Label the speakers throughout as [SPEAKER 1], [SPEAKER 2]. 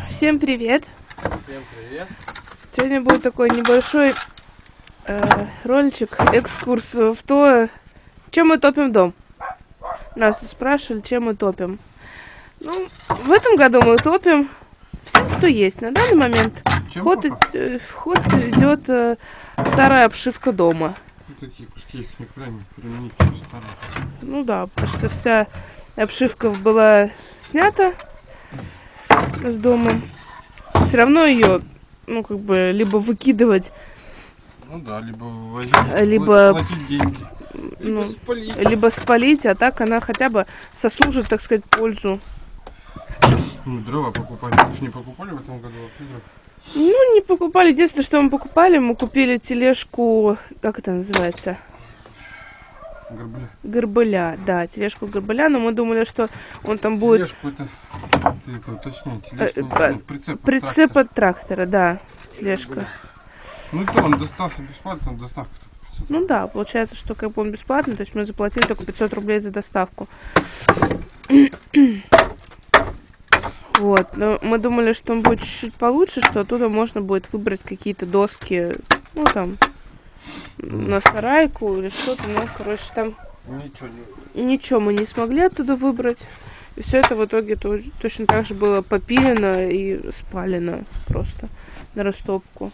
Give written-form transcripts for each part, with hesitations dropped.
[SPEAKER 1] Всем привет!
[SPEAKER 2] Всем привет!
[SPEAKER 1] Сегодня будет такой небольшой роличек, экскурс в то, чем мы топим дом. Нас тут спрашивали, чем мы топим. Ну, в этом году мы топим всем, что есть. На данный момент в ход идет старая обшивка дома.
[SPEAKER 2] Такие куски, их никуда не применить, что старые.
[SPEAKER 1] Ну да, потому что вся обшивка была снята с дома. Все равно ее, ну, как бы, либо выкидывать.
[SPEAKER 2] Ну да, либо вывозить,
[SPEAKER 1] либо
[SPEAKER 2] платить деньги. Либо спалить.
[SPEAKER 1] Либо спалить, а так она хотя бы сослужит, так сказать, пользу.
[SPEAKER 2] Ну, дрова покупали. Вы же не покупали в этом году вообще дров?
[SPEAKER 1] Ну, не покупали. Единственное, что мы покупали, мы купили тележку, как это называется?
[SPEAKER 2] Горбыля.
[SPEAKER 1] Горбыля, да, тележку горбыля, но мы думали, что он там будет...
[SPEAKER 2] Тележку это уточняй, тележку,
[SPEAKER 1] прицеп от трактора, да, тележка.
[SPEAKER 2] Ну и то, он достался бесплатно, доставка.
[SPEAKER 1] Ну да, получается, что как бы он бесплатный, то есть мы заплатили только 500 рублей за доставку. Вот, но мы думали, что он будет чуть-чуть получше, что оттуда можно будет выбрать какие-то доски, ну там, на сарайку или что-то, ну, короче, там ничего мы не смогли оттуда выбрать. И все это в итоге точно так же было попилено и спалено просто на растопку.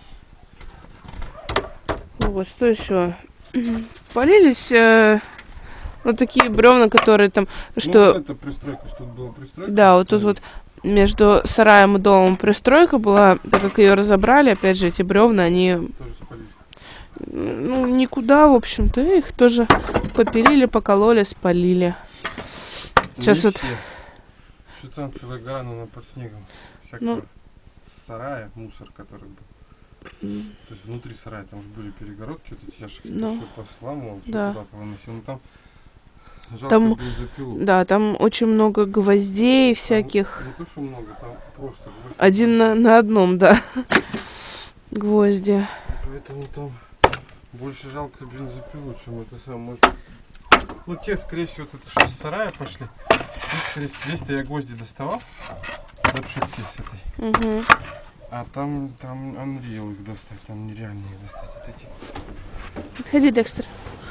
[SPEAKER 1] Вот, что еще? Полились вот такие бревна, которые там, что...
[SPEAKER 2] Ну, это пристройка, что тут была пристройка.
[SPEAKER 1] Да, вот тут вот между сараем и домом пристройка была, так как ее разобрали, опять же, эти бревна, они...
[SPEAKER 2] Тоже спалили.
[SPEAKER 1] Ну, никуда, в общем-то, их тоже попилили, покололи, спалили. Сейчас вот...
[SPEAKER 2] Что там целая гора, но под снегом. Всякого сарая, мусор, который был. То есть внутри сарая там же были перегородки, вот эти ящики, все посламывал, все куда-то выносил. Ну там жалко бензопилу. Да,
[SPEAKER 1] там очень много гвоздей всяких.
[SPEAKER 2] Не то, что много, там просто гвозди.
[SPEAKER 1] Один на одном, да. Гвозди.
[SPEAKER 2] Поэтому там больше жалко бензопилу, чем это самое. Ну, те, скорее всего, вот это что с сарая пошли. Здесь-то я гвозди доставал из обшивки с этой.
[SPEAKER 1] Угу.
[SPEAKER 2] А там Unreal их достать, там нереально их достать. Вот эти.
[SPEAKER 1] Отходи, Декстер.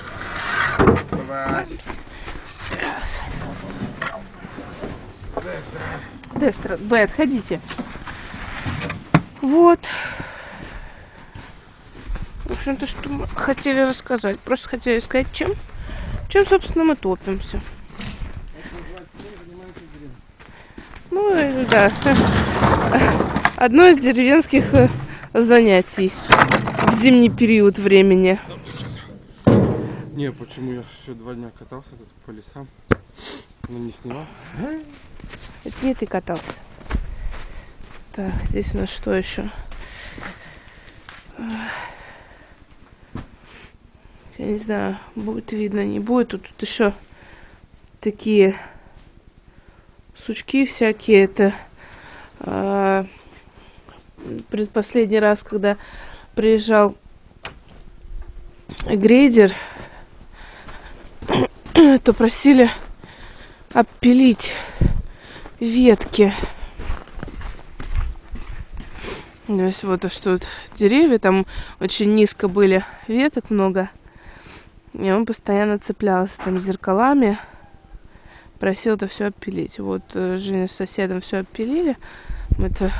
[SPEAKER 1] Декстер, Б, отходите. Вот. В общем-то, что мы хотели рассказать. Просто хотели сказать, чем, собственно, мы топимся. Ну, да. Одно из деревенских занятий в зимний период времени.
[SPEAKER 2] Не, почему я еще 2 дня катался тут по лесам, но не снимал.
[SPEAKER 1] Это не ты катался. Так, здесь у нас что еще? Я не знаю, будет видно, не будет. Тут еще такие сучки всякие. Это предпоследний раз, когда приезжал грейдер, то просили обпилить ветки. То есть вот что тут деревья, там очень низко были веток много. И он постоянно цеплялся там зеркалами, просил это все обпилить. Вот Женя с соседом все обпилили. Мы-то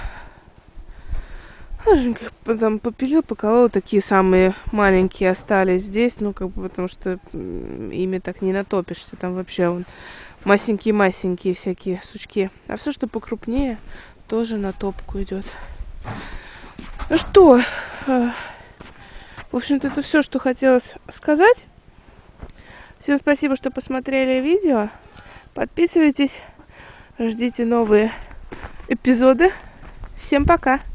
[SPEAKER 1] там попилил, поколол, такие самые маленькие остались здесь, ну как бы потому что ими так не натопишься, там вообще вон масенькие всякие сучки, а все, что покрупнее, тоже на топку идет. Ну что, в общем-то это все, что хотелось сказать. Всем спасибо, что посмотрели видео, подписывайтесь, ждите новые эпизоды. Всем пока!